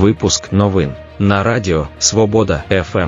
Випуск новин на Радіо Свобода ФМ.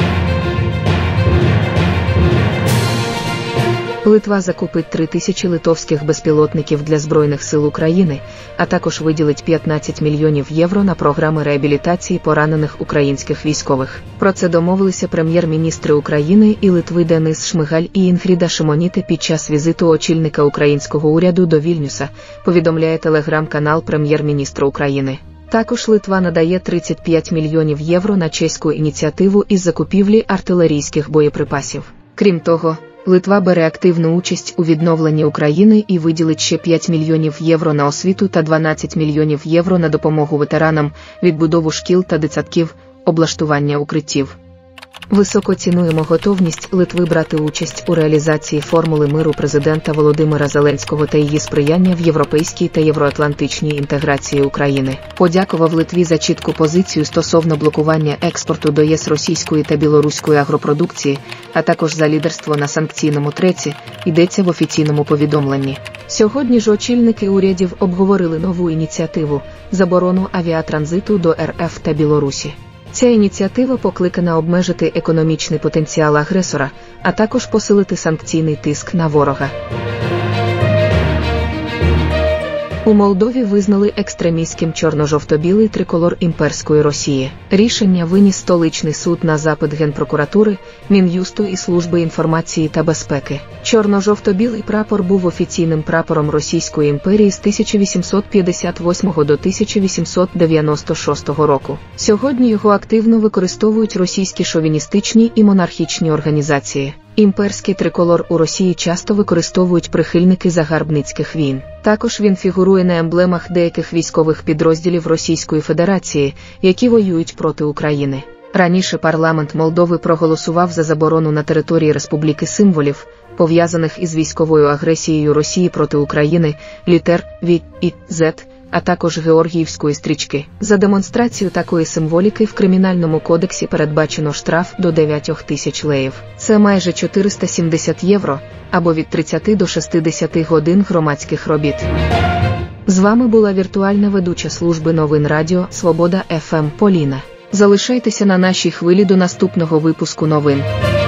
Литва закупить 3000 литовських безпілотників для Збройних сил України, а також виділить 15 мільйонів євро на програми реабілітації поранених українських військових. Про це домовилися прем'єр-міністри України і Литви Денис Шмигаль і Інгріда Шимоніте під час візиту очільника українського уряду до Вільнюса, повідомляє телеграм-канал прем'єр-міністра України. Також Литва надає 35 мільйонів євро на чеську ініціативу із закупівлі артилерійських боєприпасів. Крім того, Литва бере активну участь у відновленні України і виділить ще 5 мільйонів євро на освіту та 12 мільйонів євро на допомогу ветеранам, відбудову шкіл та дитсадків, облаштування укриттів. Високо цінуємо готовність Литви брати участь у реалізації формули миру президента Володимира Зеленського та її сприяння в європейській та євроатлантичній інтеграції України. Подякував Литві за чітку позицію стосовно блокування експорту до ЄС російської та білоруської агропродукції, а також за лідерство на санкційному треці, йдеться в офіційному повідомленні. Сьогодні ж очільники урядів обговорили нову ініціативу – заборону авіатранзиту до РФ та Білорусі. Ця ініціатива покликана обмежити економічний потенціал агресора, а також посилити санкційний тиск на ворога. У Молдові визнали екстремістським чорно-жовто-білий триколор імперської Росії. Рішення виніс столичний суд на запит Генпрокуратури, Мін'юсту і Служби інформації та безпеки. Чорно-жовто-білий прапор був офіційним прапором Російської імперії з 1858 до 1896 року. Сьогодні його активно використовують російські шовіністичні і монархічні організації. Імперський триколор у Росії часто використовують прихильники загарбницьких війн. Також він фігурує на емблемах деяких військових підрозділів Російської Федерації, які воюють проти України. Раніше парламент Молдови проголосував за заборону на території республіки символів, пов'язаних із військовою агресією Росії проти України, літер В і З, а також георгіївської стрічки. За демонстрацію такої символіки в Кримінальному кодексі передбачено штраф до 9000 леїв. Це майже 470 євро, або від 30 до 60 годин громадських робіт. З вами була віртуальна ведуча служби новин Радіо Свобода ФМ Поліна. Залишайтеся на нашій хвилі до наступного випуску новин.